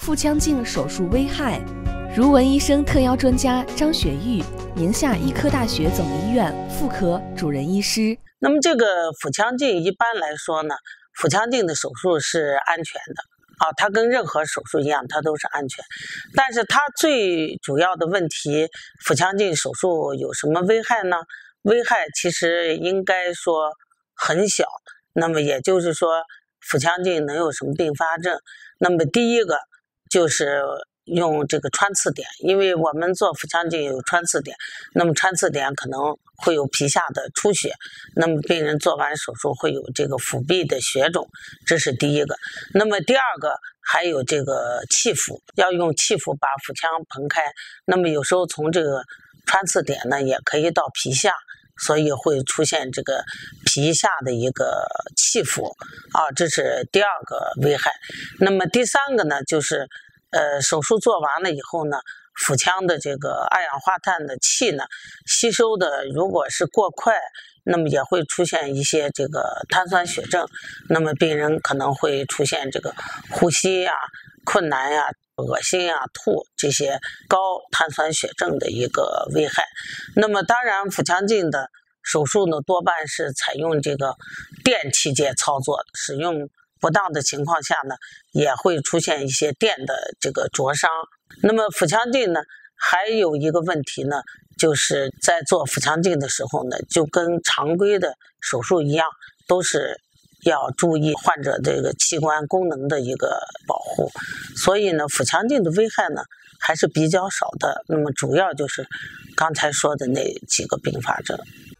腹腔镜手术危害。如文医生特邀专家张雪玉，宁夏医科大学总医院妇科主任医师。 那么这个腹腔镜一般来说呢，腹腔镜的手术是安全的它跟任何手术一样，它都是安全。但是它最主要的问题，腹腔镜手术有什么危害呢？危害其实应该说很小。那么也就是说，腹腔镜能有什么并发症？那么第一个就是用这个穿刺点，因为我们做腹腔镜有穿刺点，那么穿刺点可能会有皮下的出血，那么病人做完手术会有这个腹壁的血肿，这是第一个。那么第二个还有这个气腹，要用气腹把腹腔膨开，那么有时候从这个穿刺点呢也可以到皮下，所以会出现这个皮下的一个气腹这是第二个危害。那么第三个呢，就是手术做完了以后呢，腹腔的这个二氧化碳的气呢吸收的如果是过快，那么也会出现一些这个碳酸血症，那么病人可能会出现这个呼吸困难恶心吐这些高碳酸血症的一个危害。那么当然腹腔镜的手术呢多半是采用这个电器械操作的，使用不当的情况下呢也会出现一些电的这个灼伤。那么腹腔镜呢还有一个问题呢，就是在做腹腔镜的时候呢，就跟常规的手术一样，都是要注意患者这个器官功能的一个保护。所以呢腹腔镜的危害呢还是比较少的，那么主要就是刚才说的那几个并发症。